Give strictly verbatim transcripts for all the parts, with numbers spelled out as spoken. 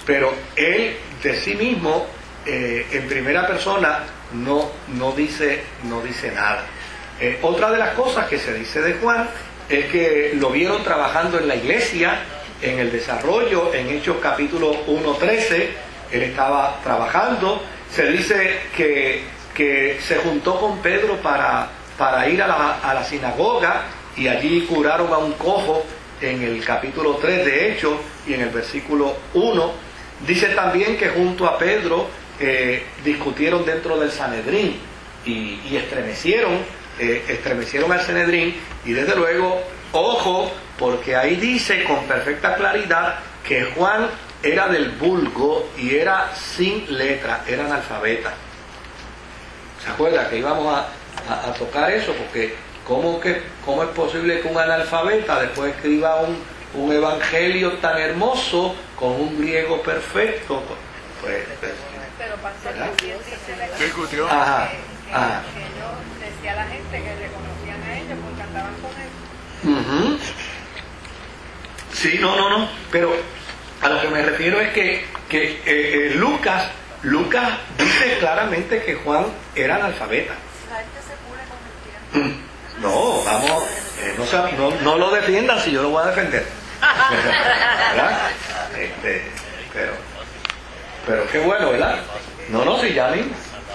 pero él de sí mismo, eh, en primera persona, no, no, dice, no dice nada. Eh, otra de las cosas que se dice de Juan es que lo vieron trabajando en la iglesia, en el desarrollo, en Hechos capítulo uno trece, él estaba trabajando. Se dice que, que se juntó con Pedro para, para ir a la, a la sinagoga, y allí curaron a un cojo en el capítulo tres de Hechos y en el versículo uno. Dice también que junto a Pedro eh, discutieron dentro del Sanedrín y, y estremecieron, eh, estremecieron al Sanedrín, y desde luego, ojo, porque ahí dice con perfecta claridad que Juan era del vulgo y era sin letra, era analfabeta. ¿Se acuerda que íbamos a, a, a tocar eso? Porque ¿cómo, que, ¿cómo es posible que un analfabeta después escriba un, un evangelio tan hermoso con un griego perfecto? Pues, pues, pero pastor, ¿quién dice la ¿Qué discutió? Ajá, que, ajá. que ellos, decía a la gente que reconocían a ellos porque andaban con él? Uh-huh. Sí, no, no, no, pero a lo que me refiero es que, que eh, eh, Lucas, Lucas dice claramente que Juan era analfabeta. La gente se pule con el tiempo. No, vamos, eh, no, se- no, no lo defiendan si yo lo voy a defender. ¿Verdad? Este, pero, pero qué bueno, ¿verdad? No, no, si ya mismo.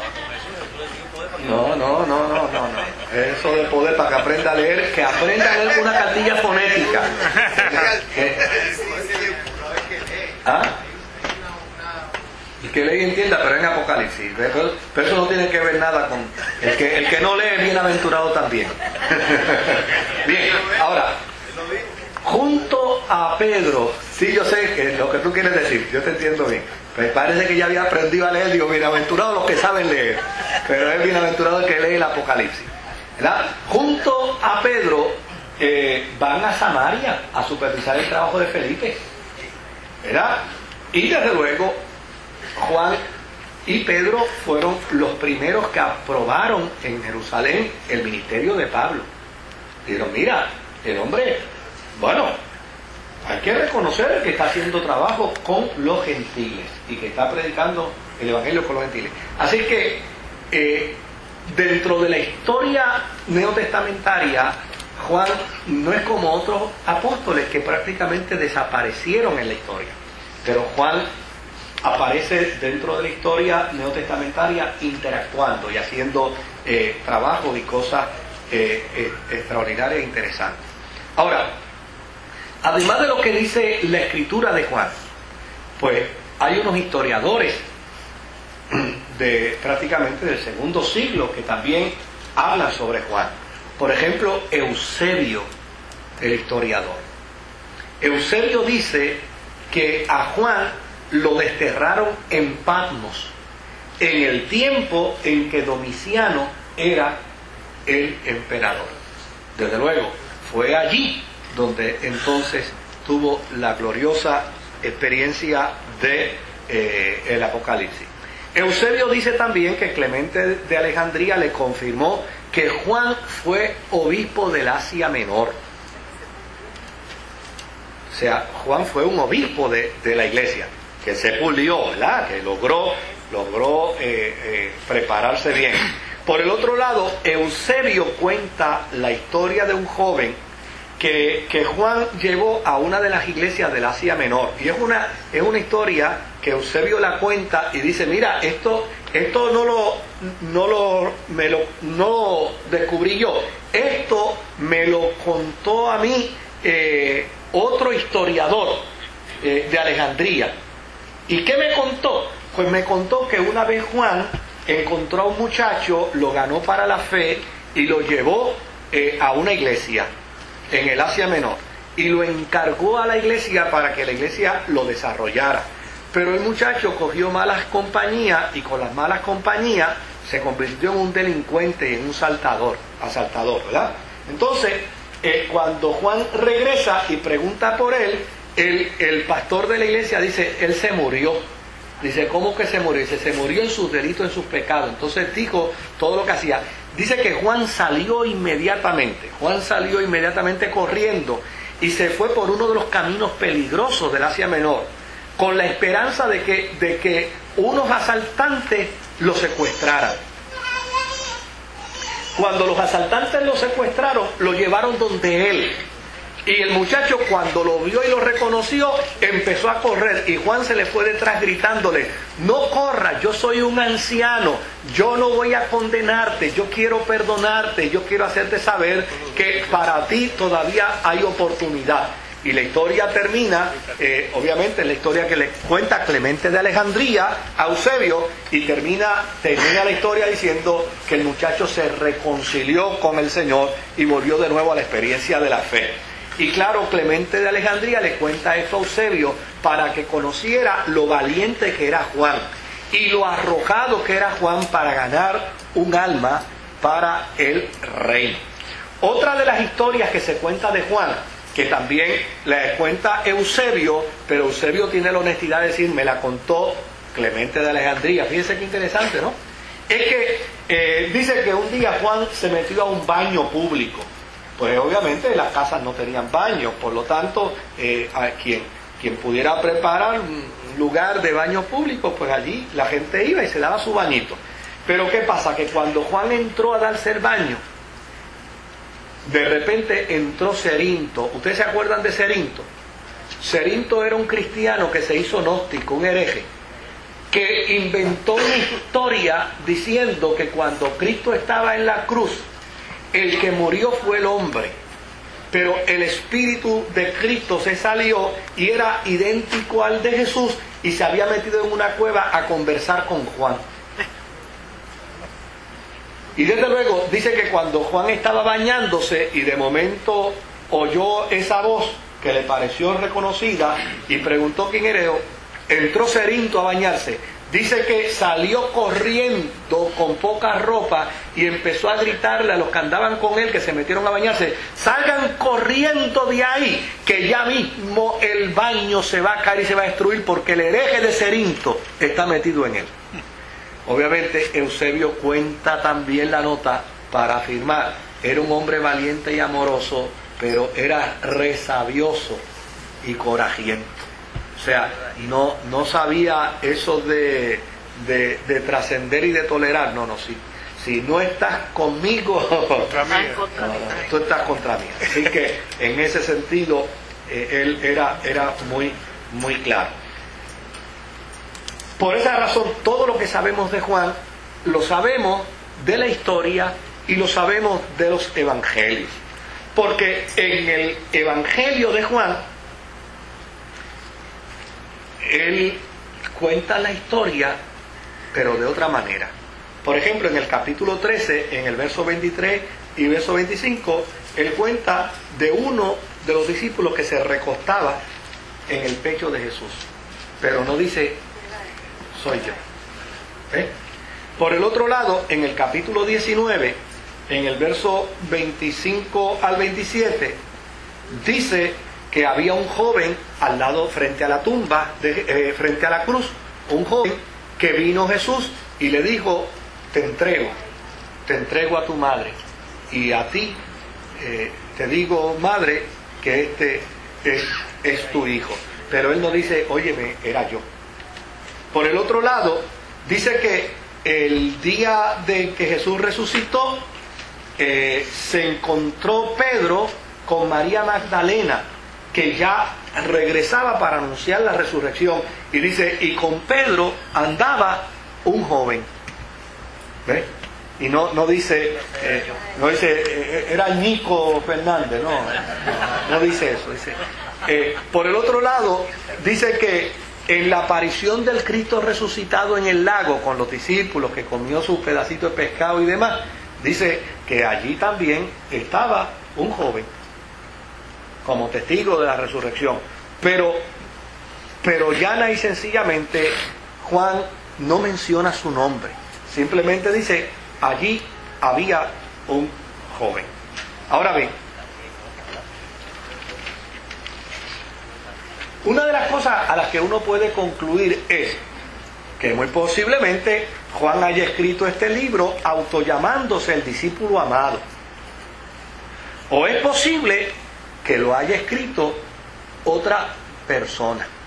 No, no, no, no, no, no. Eso de poder para que aprenda a leer, que aprenda a leer una cartilla fonética. ¿Qué? ¿Ah? Y que lee y entienda, pero en Apocalipsis. Pero, pero eso no tiene que ver nada con... El que, el que no lee es bienaventurado también. Bien, ahora, junto a Pedro, sí, yo sé que lo que tú quieres decir, yo te entiendo bien. Me parece que ya había aprendido a leer, digo, bienaventurado los que saben leer, pero es bienaventurado el que lee el Apocalipsis, ¿verdad? Junto a Pedro eh, van a Samaria a supervisar el trabajo de Felipe, ¿verdad? Y desde luego Juan y Pedro fueron los primeros que aprobaron en Jerusalén el ministerio de Pablo. Dijeron, mira, el hombre, bueno, hay que reconocer que está haciendo trabajo con los gentiles y que está predicando el evangelio con los gentiles. Así que eh, dentro de la historia neotestamentaria, Juan no es como otros apóstoles que prácticamente desaparecieron en la historia, pero Juan aparece dentro de la historia neotestamentaria interactuando y haciendo eh, trabajos y cosas eh, eh, extraordinarias e interesantes. Ahora, además de lo que dice la escritura de Juan, pues hay unos historiadores de prácticamente del segundo siglo que también hablan sobre Juan. Por ejemplo, Eusebio, el historiador. Eusebio dice que a Juan lo desterraron en Patmos en el tiempo en que Domiciano era el emperador. Desde luego, fue allí donde entonces tuvo la gloriosa experiencia de eh, el Apocalipsis. Eusebio dice también que Clemente de Alejandría le confirmó que Juan fue obispo del Asia Menor. O sea, Juan fue un obispo de, de la iglesia, que se pulió, ¿verdad? Que logró, logró eh, eh, prepararse bien. Por el otro lado, Eusebio cuenta la historia de un joven que, que Juan llevó a una de las iglesias del Asia Menor. Y es una, es una historia que Eusebio la cuenta y dice, mira, esto, esto no lo, no lo, me lo, no lo descubrí yo. Esto me lo contó a mí eh, otro historiador eh, de Alejandría. ¿Y qué me contó? Pues me contó que una vez Juan encontró a un muchacho, lo ganó para la fe y lo llevó eh, a una iglesia en el Asia Menor y lo encargó a la iglesia para que la iglesia lo desarrollara. Pero el muchacho cogió malas compañías y con las malas compañías se convirtió en un delincuente y en un saltador, asaltador, ¿verdad? Entonces, eh, cuando Juan regresa y pregunta por él, el, el pastor de la iglesia dice, él se murió. Dice, ¿cómo que se murió? Dice, se murió en sus delitos, en sus pecados. Entonces dijo todo lo que hacía. Dice que Juan salió inmediatamente. Juan salió inmediatamente corriendo y se fue por uno de los caminos peligrosos del Asia Menor con la esperanza de que, de que unos asaltantes lo secuestraran. Cuando los asaltantes lo secuestraron, lo llevaron donde él. Y el muchacho, cuando lo vio y lo reconoció, empezó a correr. Y Juan se le fue detrás gritándole: no corras, yo soy un anciano, yo no voy a condenarte, yo quiero perdonarte, yo quiero hacerte saber que para ti todavía hay oportunidad. Y la historia termina, eh, obviamente, la historia que le cuenta Clemente de Alejandría a Eusebio, y termina, termina la historia diciendo que el muchacho se reconcilió con el Señor y volvió de nuevo a la experiencia de la fe. Y claro, Clemente de Alejandría le cuenta esto a Eusebio para que conociera lo valiente que era Juan y lo arrojado que era Juan para ganar un alma para el reino. Otra de las historias que se cuenta de Juan, que también le cuenta Eusebio, pero Eusebio tiene la honestidad de decir: me la contó Clemente de Alejandría. Fíjense qué interesante, ¿no? Es que eh, dice que un día Juan se metió a un baño público. Pues obviamente las casas no tenían baños, por lo tanto, eh, a quien, quien pudiera preparar un lugar de baño público, pues allí la gente iba y se daba su bañito. Pero ¿qué pasa? Que cuando Juan entró a darse el baño, de repente entró Cerinto. ¿Ustedes se acuerdan de Cerinto? Cerinto era un cristiano que se hizo gnóstico, un hereje, que inventó una historia diciendo que cuando Cristo estaba en la cruz, el que murió fue el hombre, pero el espíritu de Cristo se salió y era idéntico al de Jesús, y se había metido en una cueva a conversar con Juan. Y desde luego dice que cuando Juan estaba bañándose y de momento oyó esa voz que le pareció reconocida y preguntó quién era, entró Cerinto a bañarse. Dice que salió corriendo con poca ropa y empezó a gritarle a los que andaban con él, que se metieron a bañarse: salgan corriendo de ahí, que ya mismo el baño se va a caer y se va a destruir, porque el hereje de Cerinto está metido en él. Obviamente Eusebio cuenta también la nota para afirmar: era un hombre valiente y amoroso, pero era resabioso y corajiento. O sea, no, no sabía eso de, de, de trascender y de tolerar. No, no, si, si no estás conmigo, contra mí, no, no, tú estás contra mí. Así que en ese sentido, eh, él era, era muy, muy claro. Por esa razón, todo lo que sabemos de Juan, lo sabemos de la historia y lo sabemos de los evangelios. Porque en el evangelio de Juan, él cuenta la historia, pero de otra manera. Por ejemplo, en el capítulo trece, en el verso veintitrés y verso veinticinco, él cuenta de uno de los discípulos que se recostaba en el pecho de Jesús, pero no dice: soy yo. ¿Eh? Por el otro lado, en el capítulo diecinueve, en el verso veinticinco al veintisiete, dice que había un joven al lado, frente a la tumba, de, eh, frente a la cruz, un joven que vino Jesús y le dijo: te entrego, te entrego a tu madre, y a ti eh, te digo, madre, que este es, es tu hijo. Pero él no dice: óyeme, era yo. Por el otro lado, dice que el día de que Jesús resucitó, eh, se encontró Pedro con María Magdalena, que ya regresaba para anunciar la resurrección, y dice: y con Pedro andaba un joven. ¿Ves? Y no, no dice, eh, no dice eh, era Nico Fernández, no, no dice eso. Dice, eh, por el otro lado, dice que en la aparición del Cristo resucitado en el lago con los discípulos, que comió sus pedacitos de pescado y demás, dice que allí también estaba un joven como testigo de la resurrección. Pero, pero llana y sencillamente Juan no menciona su nombre, simplemente dice: allí había un joven. Ahora bien, una de las cosas a las que uno puede concluir es que muy posiblemente Juan haya escrito este libro autollamándose el discípulo amado, o es posible que lo haya escrito otra persona.